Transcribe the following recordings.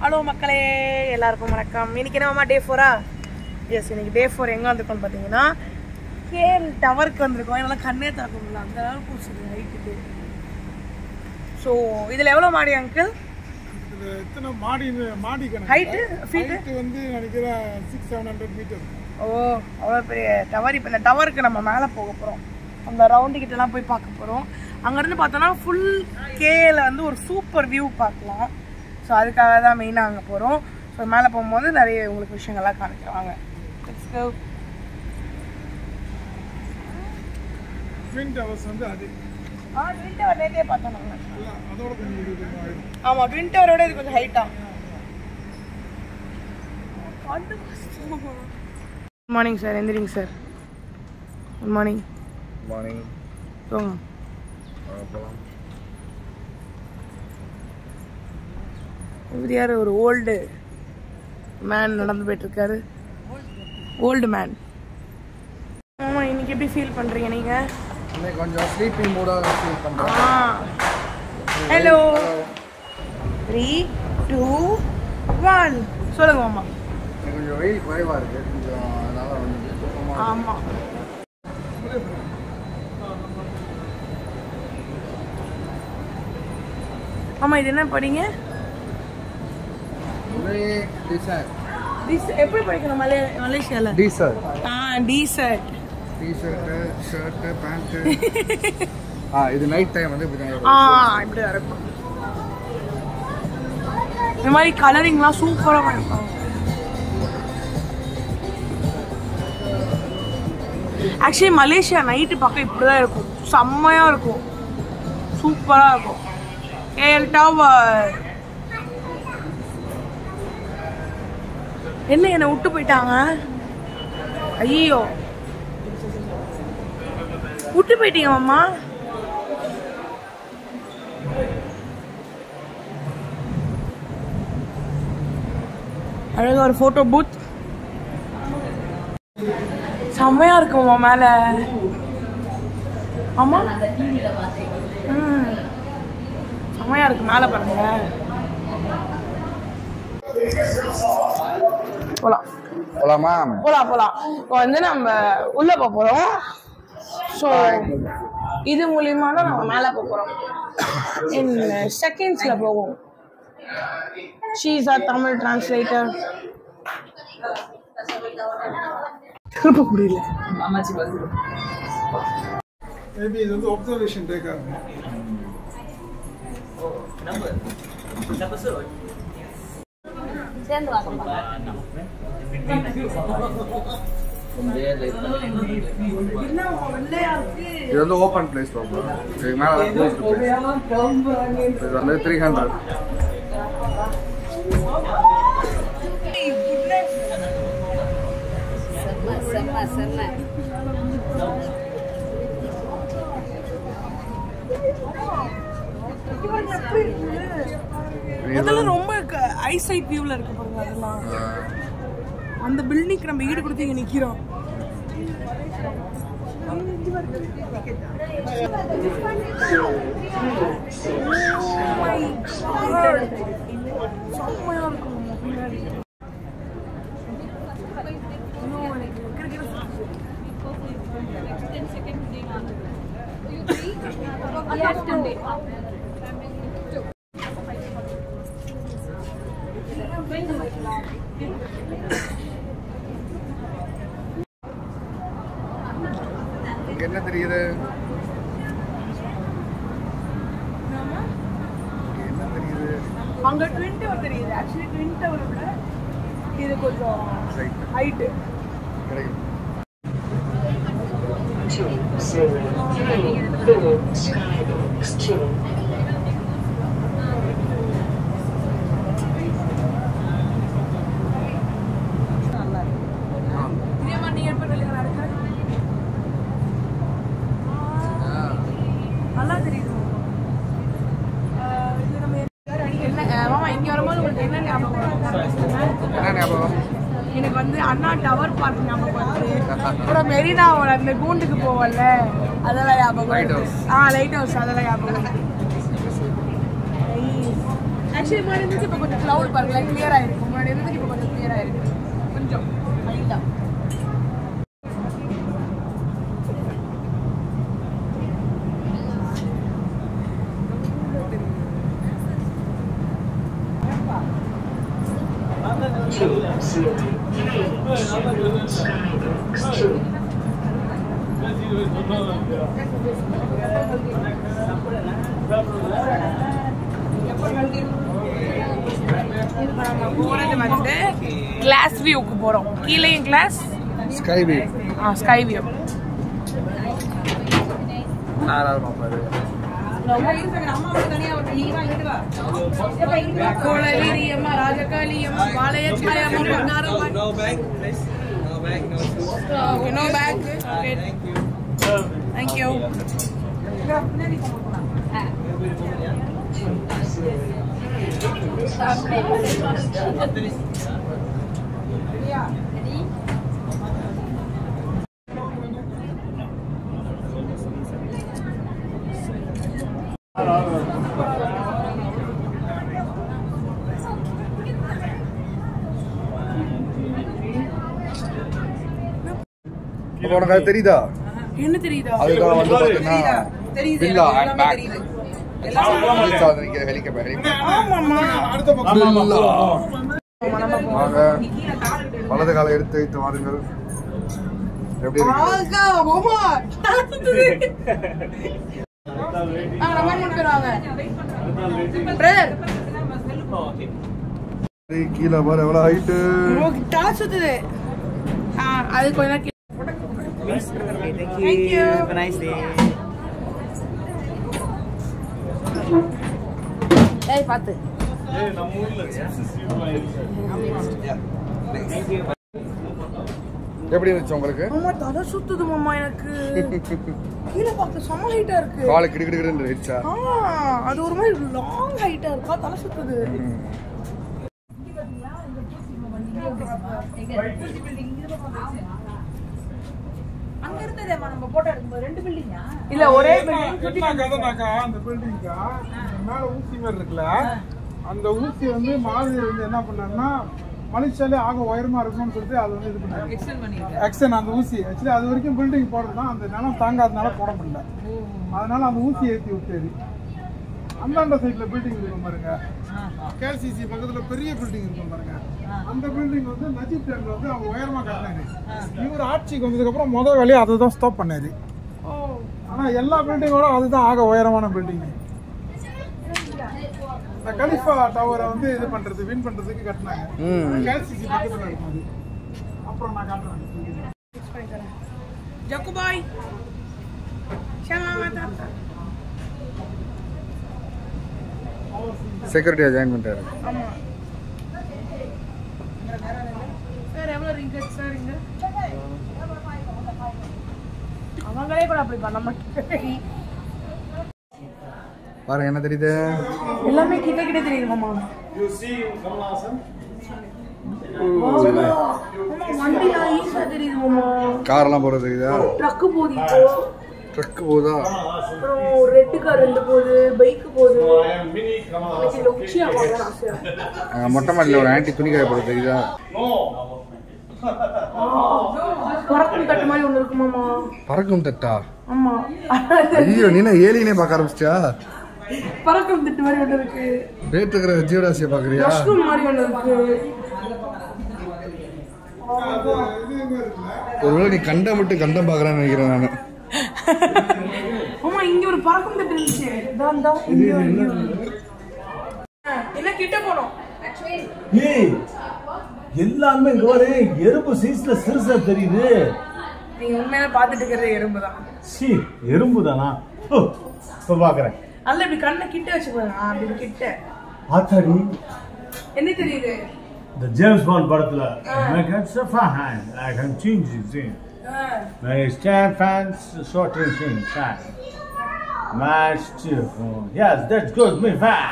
Hello மக்களே, எல்லாருக்கும் வணக்கம். இன்னைக்கு என்னமா டே 4-ஆ? எஸ், இன்னைக்கு டே 4 எங்கே வந்திருக்கோம்னு பார்த்தீங்கன்னா கேஎல் டவருக்கு வந்திருக்கோம். என்னால் கண்ணே திறக்க முடியல, அந்த அளவுக்கு பிடிச்சிருக்கு ஹைட்டுக்கு. ஸோ இதில் எவ்வளோ மாடி அங்கிள்? எத்தனை மாடி ஹைட்டு ஃபீட்டு வந்து நினைக்கிறேன் 600-700 மீட்டர். ஓ, அவ்வளோ பெரிய டவர். இப்போ இந்த டவருக்கு நம்ம மேலே போக போகிறோம். அந்த ரவுண்டுக்கிட்டலாம் போய் பார்க்க போகிறோம். அங்கேருந்து பார்த்தோன்னா ஃபுல் கேஎல் வந்து ஒரு சூப்பர் வியூ பார்க்கலாம். ஸோ அதுக்காக தான் மெயினாக அங்கே போகிறோம். ஸோ மேலே போகும்போது நிறைய உங்களுக்கு விஷயங்கள்லாம் காமிக்கிறாங்க. ட்வின் டவர்ஸ் வந்து அது ட்வின் டவர் நேரே பார்த்தோம் நாங்கள். அதோட கொஞ்சம் ஆமாம், ட்வின் டவரோட இது கொஞ்சம் ஹைட்டா. Good morning sir. எந்திரிங்க சார். Good morning. மார்னிங். போங்க. இது யார்? ஒரு ஓல்டு மேன் நடந்து போயிட்டு இருக்காரு. Old man. ஆமாம், இன்னைக்கு எப்படி ஃபீல் பண்ணுறீங்க நீங்கள்? இன்னைக்கு கொஞ்சம் ஸ்லீப்பிங் மூடாக ஃபீல் பண்ணுறேன். ஹலோ, 3, 2, 1 சொல்லுங்க மாமா. கொஞ்சம் வெயில் குறைவாக இருக்குது, கொஞ்சம் அதனால் வந்து ஆமாம். ஆமாம், இது என்ன படிங்க? எப்படி படிக்கணும் மலேசியாவில்? T-shirt. T-shirt. T-shirt, shirt, pant. இது நைட் டைம் வந்து இப்படி இப்படி இருக்கும். இந்த மாதிரி கலரிங்லாம் சூப்பராக பண்ணிருப்பாங்க. ஆக்சுவலி மலேசியா நைட்டு பக்கம் இப்படிதான் இருக்கும். செம்மையா இருக்கும், சூப்பரா இருக்கும். KL tower. என்ன விட்டு போயிட்டாங்க? ஐயோ, விட்டு போயிட்டீங்க மாமா. அழகா ஒரு போட்டோ பூத். செம்மையா இருக்குமா மேல? ஆமா, செம்மையா இருக்கு மேல பாருங்க. போலாம் போலாம். இப்போ வந்து நம்ம உள்ள போறோம். ஸோ இது மூலியமா தான் நம்ம மேலே போகிறோம். இன் செகண்ட்ஸ்ல போவோம். She is our Tamil translator. திருப்ப முடியல. மேபி இது வந்து அப்சர்வேஷன் டேக்கா இருக்கு. சேர்ந்து வாங்க. இது வந்து ஓப்பன் பிளேஸ் ப்ராப்ளம். இது மேல க்ளோஸ்ட் பிளேஸ். இது வந்து 300. செம்ம. அதெல்லாம் ரொம்ப ஐசைட் வியூல இருக்கு பாருங்க. அதெல்லாம் அந்த பில்டிங்க்கு நம்ம ஈடு கொடுத்து இங்க நிக்கிறோம். என்ன தெரியுது? அங்க ட்வின் டவர் தெரியுது. ஆக்சுவலி ட்வின் டவரை விட இது கொஞ்சம் ஹைட் கிடைக்கும். இதே மாதிரி நீங்க எப்ப வெளியே நடக்க நல்லா தெரியுது. இது நம்ம என்ன மாமா இங்க வரும்போது உங்களுக்கு என்ன ஞாபகம்? எனக்கு வந்து அண்ணா டவர் பார்க் ஞாபகம் வருது. அப்புறம் மெரினாவோட அந்த கூண்டுக்கு போவல அதெல்லாம் ஞாபகம். லைட் ஹவுஸ் அதெல்லாம் ஞாபகம். ஆக்சுவலி முன்னாடி இருந்து இப்போ கொஞ்சம் கிளவுட் பாருங்களா கிளியர் ஆயிருக்கு. முன்னாடி இருந்து இப்போ கொஞ்சம் கிளியர் ஆயிருக்கு. கொஞ்சம் லைட்டா. வந்து கிளாஸ் வியூக்கு போறோம். கீழேயும் glass sky view. Sky view. Kolaviriyamma Rajakaliyamma Palayakayamma Bangaramma. No bag, please. No bag, no shoes. Okay, no bag. Okay. Thank you. உனக்கு தெரியுதா? என்ன தெரியுதா? அதுதான் வந்து பாத்தீங்கன்னா தெரியுது. Villa and back. தெரியுது. வலது காலை எடுத்து வைத்து வாருங்கள். எப்படி கீழே பாரு எவ்வளவு ஹைட்டு. அது கொஞ்சம் பாத்து எப்படி இருந்துச்சு உங்களுக்கு? தலை சுத்துது மாமா எனக்கு. கீழே பார்க்க செம்ம ஹைட்டா இருக்கு. காலை கிடுகிடுன்னு இருந்துச்சா? அது ஒரு மாதிரி லாங் ஹைட்டா இருக்கா, தலை சுத்துது. அங்க இருந்ததேமா நம்ம போட்டோ எடுக்கும்போது ரெண்டு பில்டிங்கா? இல்ல ஒரே பில்டிங். கதனாக்கா அந்த பில்டிங்கா மேல ஊசி மாதிரி இருக்குல்ல, அந்த ஊசி வந்து மாதிரி வந்து என்ன பண்ணாருன்னா மனுஷாலே ஆக உயரமா இருக்கும்னு சொல்லிட்டு அது வந்து இது பண்ணாரு, எக்ஸ்டன் அந்த ஊசி. ஆக்சுவலி அது வரைக்கும் பில்டிங் போடுறதுதான், அந்த நிலம் தாங்காதனால போட முடியல, அதனால அந்த ஊசி ஏற்றி விட்டாரு. அந்தாண்ட சைட்ல பில்டிங் இருக்கும் பாருங்க, கேசிசி பக்கத்துல பெரிய பில்டிங் இருக்கும் பாருங்க, அந்த பில்டிங் வந்து நஜீப் டைம்ல வந்து அவங்க உயரமா கட்டினாரு. இவர் ஆட்சிக்கு வந்ததுக்கு அப்புறம் முதல் வேலையை அதை தான் ஸ்டாப் பண்ணாரு. ஆனா எல்லா பில்டிங்கோட அதுதான் ஆக உயரமான பில்டிங். கலிஃபா டவரை வந்து இது பண்றது வின் பண்றதுக்கு கட்டினாங்க. கேசிசி பக்கத்துல இருக்கும் அது. அப்புறம் நான் காட்டுறேன். ஜக்குபாய் செக்யூரிட்டியா ஜாயின் பண்ணிட்டாரு. ஆமா சார். எவ்வளவு ரிங்கட் சார்? இங்க அவங்களே கூட அப்படி பண்ண மாட்டேன். பாருங்க என்ன தெரியுது? எல்லாமே கிட்ட கிட்ட தெரியுது மாமா. வண்டில ஈஸியா தெரியுது மாமா. கார்லாம் போறது தெரியுதா? ட்ரக் போகுது இப்போ. ட்ரக் போகுதா? அப்புறம் ரெட் கார் ரெண்டு போகுது, பைக் போகுது. இதுல உச்சியா போகணும் ஆசையா. மொட்டை மாடியில் ஒரு ஆன்டி துணி காய போடுறது தெரியுதா? பறக்கும் தட்டு மாதிரி ஒண்ணு இருக்கு மாமா. பறக்கும் தட்டா? ஆமா. ஐயோ நீ ஏலியனே பார்க்க ஆரம்பிச்சியா? பறக்கும் தட்டு மாதிரி ஒண்ணு இருக்கு. ரேட் இருக்கிற ஜீவராசியை பாக்குறியா? மஷ்ரூம் மாதிரி ஒண்ணு இருக்கு. ஒருவேளை நீ கண்டம் விட்டு கண்டம் பாக்குறான்னு நினைக்கிறேன் நானு. ஆமா இங்க ஒரு பறக்கும் தட்டு இருந்துச்சு. என்ன கிட்ட போனோம். ஏய் எல்லாமே இங்க ஒரு எறும்பு சைஸ்ல சிறுசா தெரியுது. நீங்க உண்மையில பாத்துட்டு இருக்கிறது எறும்பு தான். சி எறும்பு தானா? இப்ப பாக்குறேன். அல்ல இப்படி கண்ணை கிட்ட வச்சு பாருங்க. அப்படி கிட்ட. ஆத்தாடி என்ன தெரியுது? இந்த ஜேம்ஸ் பாண்ட் படத்துல I can suffer hand I can change it. My stand fans short and thing fan. Match cheerful. Yes, that's good. Me fan.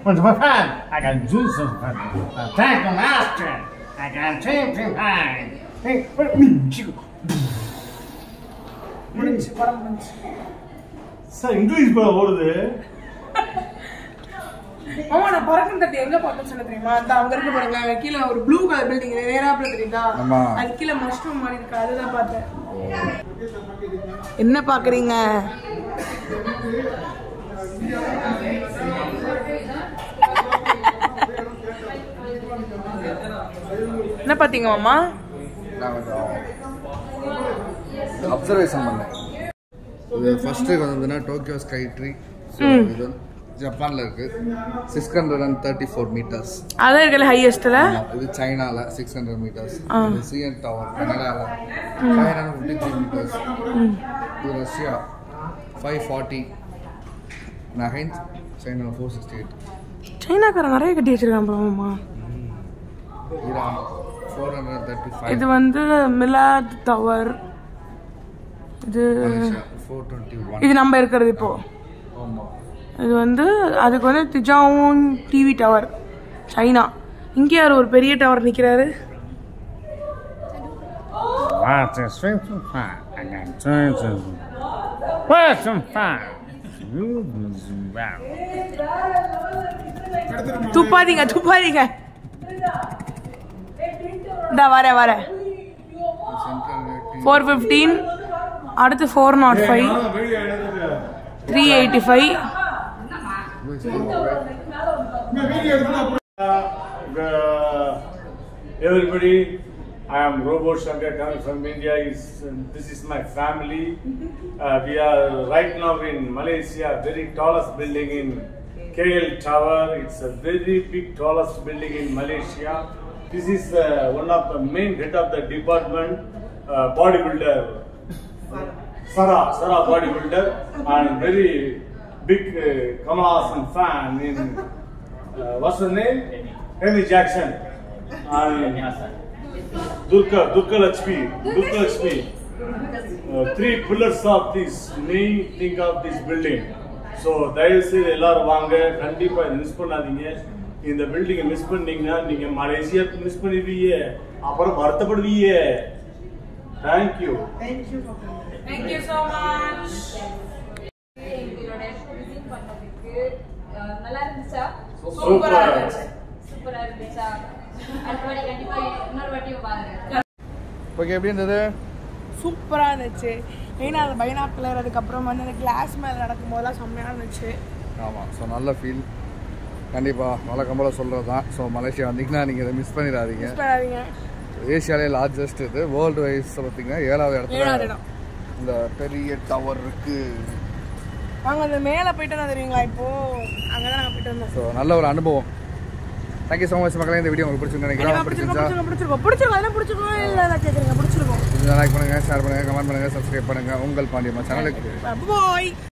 What's my fan? I can do something. Thank the master. I can change him hand. முடிஞ்சு படம் முடிஞ்சு. Sir English படம் ஓடுது. ஆமா நான் பறக்கும் தட்டி எங்க பார்த்தேன்னு சொல்ல தெரியுமா? அந்த அங்க இருக்கு பாருங்க, அங்க கீழ ஒரு ப்ளூ கலர் பில்டிங் நேராப்ல தெரியுதா? அது கீழ மஷ்ரூம் மாதிரி இருக்கு, அதுதான் பார்த்தேன். என்ன பாக்குறீங்க? என்ன பாத்தீங்க மாமா? நான் கொஞ்சம் அப்சர்வேஷன் பண்ணேன். இது ஃபர்ஸ்ட் வந்ததுன்னா டோக்கியோ ஸ்கை ட்ரீ. இது ஜப்பான்ல இருக்கு. 634 மீட்டர்ஸ். அதான் இருக்கல ஹையஸ்ட்ல. இது சைனால 600 மீட்டர்ஸ். இது சிஎன் டவர் கனடால 553 மீட்டர்ஸ். இது ரஷ்யா 540. நஹைன் சைனா 468. சைனாக்கார நிறைய கட்டி வச்சிருக்காங்க மாமா. ஈரான் 435. இது வந்து மிலாத் டவர். இது 421. இது நம்ம இருக்கிறது இப்போ. ஆமா. இது வந்து அதுக்கு வந்து திஜாவோன் டிவி டவர் சைனா. இங்கே யார் ஒரு பெரிய டவர் நிற்கிறாரு? துப்பாதீங்க துப்பாதீங்க. இந்த வர 415. அடுத்து 405, 385. Everybody, I am Robo Shankar coming from India. This is my family. We are right now in Malaysia, very tallest building in KL Tower. It's a very big tallest building in Malaysia. This is one of the main head of the department, bodybuilder. Sarah bodybuilder and very big Kamal Haasan fan in what's her name? Amy Jackson and Durga Lakshmi. 3 pillars of this main thing of this building. So தயவு செய்து எல்லாரும் வாங்க, கண்டிப்பா இதை miss பண்ணாதீங்க. இந்த பில்டிங்கை miss பண்ணீங்கன்னா நீங்க மலேசியா மிஸ் பண்ணிடுவீங்க, அப்புறம் வருத்தப்படுவீங்க. Thank you. Thank you so much. எங்களோட விசிட் பண்ணதுக்கு நல்லா இருந்துச்சா? சூப்பரா இருந்துச்சு. சூப்பரா இருந்துச்சா? அடுத்த வாட்டி கண்டிப்பா இன்னொரு வாட்டியும் வாங்க. ஓகே, எப்படி இருந்தது? சூப்பரா இருந்துச்சு. ஏன்னா அது பைனாக்குலர், அதுக்கப்புறம் வந்து அந்த கிளாஸ் மேலே நடக்கும்போதெல்லாம் செம்மையாக இருந்துச்சு. ஆமாம். ஸோ நல்ல ஃபீல். கண்டிப்பாக வழக்கம் போல் சொல்கிறது தான். ஸோ மலேசியா வந்தீங்கன்னா நீங்கள் இதை மிஸ் பண்ணிடாதீங்க. ஏஷியாலே லார்ஜஸ்ட் இது. வேர்ல்டு வைஸ் பார்த்தீங்கன்னா 7வது இடத்துல இந்த பெரிய டவர் இருக்கு. நாங்கள் அந்த மேலே போயிட்டு தெரியுங்களா, இப்போ அங்கே தான் நாங்கள் போயிட்டு வந்தோம். ஸோ நல்ல ஒரு அனுபவம். தேங்க்யூ ஸோ மச் மக்களே. இந்த வீடியோ உங்களுக்கு பிடிச்சிருக்கோம் நினைக்கிறேன். பிடிச்சிருக்கோம் இல்லை கேட்குறீங்க? பிடிச்சிருக்கோம். லைக் பண்ணுங்கள், ஷேர் பண்ணுங்கள், கமெண்ட் பண்ணுங்கள், சப்ஸ்கிரைப் பண்ணுங்கள். உங்கள் பாண்டியம்மா சேனலுக்கு. பாய்.